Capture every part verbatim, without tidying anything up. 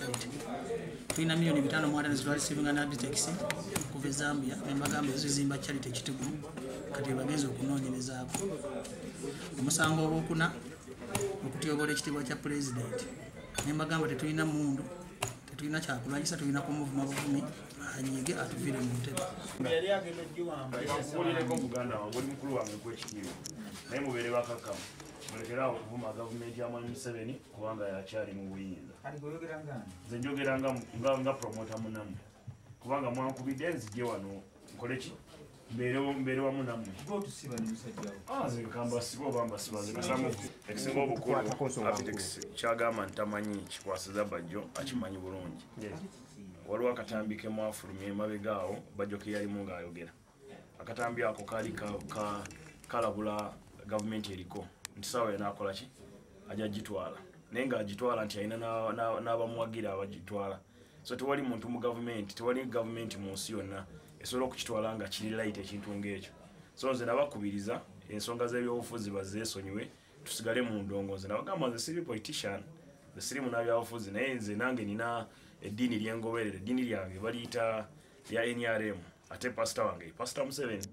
fight. Tulina milioni bitano mu wadani zitwali saving and taxi kuva Zambia nembagamba ezo zimba charity ekitugu kati bageze okunoonyerezaako. Omusango obwokuna okutyobola ekitiibwa kya president nembagamba tetulina mundu tetulina kyakulwanyisa tulina ku muvuma buvumi anyige atuvire mu ntebe. Yali agenda giwamba yakulireko Buganda wange oli mukulu wange kwekitiibwa naye mubeere bakakamu mulekera okuvuma gavumenti ya Mwami Museveni kubanga yakyali mu buyinza. Nze njogera nga nga promota munammwe kubanga mwankubidde nzije wano nkole ki mbeere wamu nammwe. Nze nkamba siba oba mbasiba nze kasamu ekisinga obukulu Apitex kyagamba ntamanyi kikwasiza Bajjo akimanyi bulungi. Waliwo akatambi ke mwafulumye emabega awo Bajjo ke yalimu ng'ayogera. Akatambi ako kaali kalabula gavumenti eriko nti sawa yanakola ki ajja gitwala naye nga agitwala nti alina n'abamuwagira abagitwala. So tewali muntu mu gavumenti tewali gavumenti mu nsi yonna esobola okukitwala nga kiri right ekintu ng'ekyo. So nze nabakubiriza ensonga z'ebyobufuzi bazeesonyiwe tusigale mu ndongo. Nze nabagamba nze siri politician nze siri munnabyabufuzi naye nze nange nina eddiini lyengoberera eddiini lyange baliyita lya N R M ate pastor wange Pastor Museveni.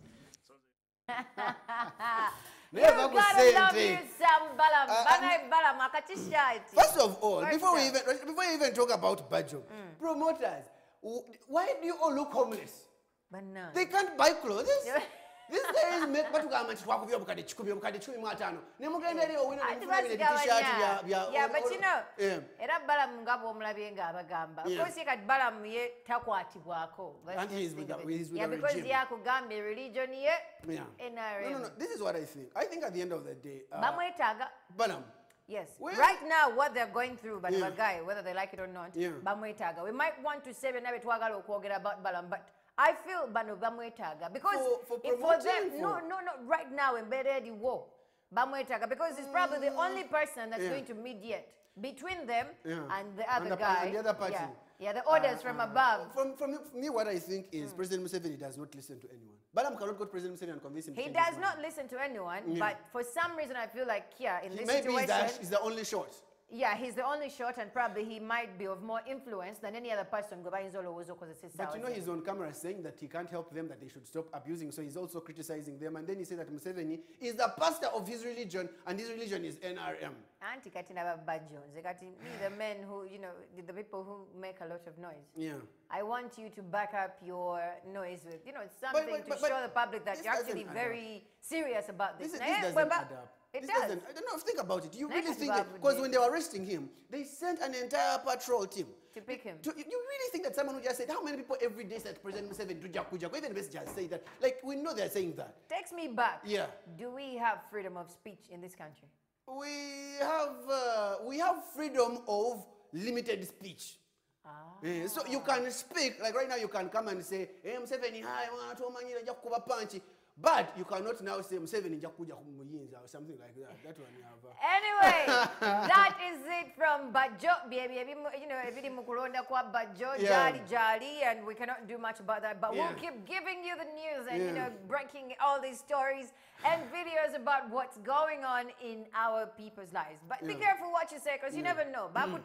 Never go say it. First of all, before we even before we even talk about Bajjo, mm. promoters, why do you all look homeless? But no. They can't buy clothes. This guy is make what you want to bukade chikumi bukade chumi matano. Nemugenda leo wina mfuna bine t-shirt ya ya. Yeah, but you know, era Balaam ngabo omulabye nga abagamba. Of course, kad Balaam ye takwatibwako. And he is with the regime. Yeah, because yakugambye religion ye. Yeah. N R M. No, no, no. This is what I think. I think at the end of the day, bamwetaga. Balaam. Yes. Well, right now, what they're going through, but yeah. guy, whether they like it or not, yeah. bamwetaga. We might want to say nabe twagala okwogera about Balaam, but I feel bano bamwetaga because for, for, if for them, for... no, no, no, right now embedded in war, bamwetaga because it's probably the only person that's yeah. going to mediate between them yeah. and the other and the, guy. and the other party. Yeah, yeah the orders uh, from uh, above. From, from me, what I think is mm. President Museveni does not listen to anyone. Balaam cannot go to President Museveni and convince him. He does not listen to anyone, yeah. but for some reason I feel like here in he this maybe situation, that is the only shot. Yeah, he's the only shot, and probably he might be of more influence than any other person. But you know, he's on camera saying that he can't help them, that they should stop abusing. So he's also criticizing them. And then he said that Museveni is the pastor of his religion, and his religion is N R M. Auntie Katina Bajjo, the men who, you know, the people who make a lot of noise. Yeah. I want you to back up your noise with, you know, something but, but, to but, show but the public that you're actually very serious about this. This, now, this yeah, doesn't but, add up. It this does. Doesn't, I don't know, think about it. You Nice really think that, because when they were arresting him, they sent an entire patrol team. To pick him. To, you really think that someone who just said, how many people every day said President Museveni, Tuja Kuja, even the messengers say that. Like, we know they're saying that. Takes me back. Yeah. Do we have freedom of speech in this country? We have, uh, we have freedom of limited speech. Ah. Yeah, so you can speak, like right now you can come and say, hey, Museveni, hi, I want to manila jakuba panchi. But you cannot now say Museveni jakuja kumuyinza or something like that. That one you have. Uh... Anyway, that is it from Bajjo. You know, every mukulonda kwa Bajjo, jali jali, and we cannot do much about that. But yeah. we'll keep giving you the news and yeah. you know, breaking all these stories and videos about what's going on in our people's lives. But yeah. be careful what you say, because you yeah. never know. Mm.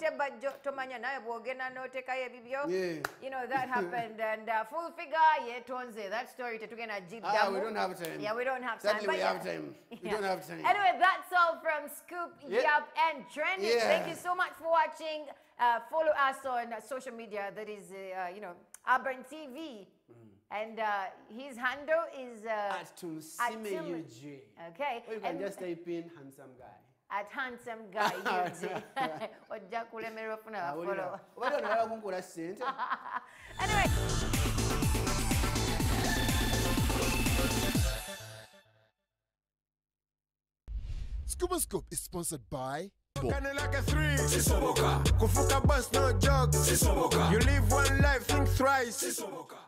Yeah. You know, that happened, and uh, full figure, yeah, tonze, that story to get a jeep. Ah, we don't have time. Yeah, we don't have time. Certainly but we yeah. have time. We yeah. don't have time. Anyway, that's all from Scoop, yeah. Yap, and Trending. Yeah. Thank you so much for watching. Uh, follow us on uh, social media. That is, uh, you know, Auburn T V. Mm. And uh, his handle is... Uh, at Tumsime U J. Okay. Or you can and just type in handsome guy. At handsome guy U J. Anyway. Scoop and Scoop is sponsored by... Kinda like a three. Sisoboka. Kufuka bus, no jog. Sisoboka. You live one life, think thrice. Sisoboka.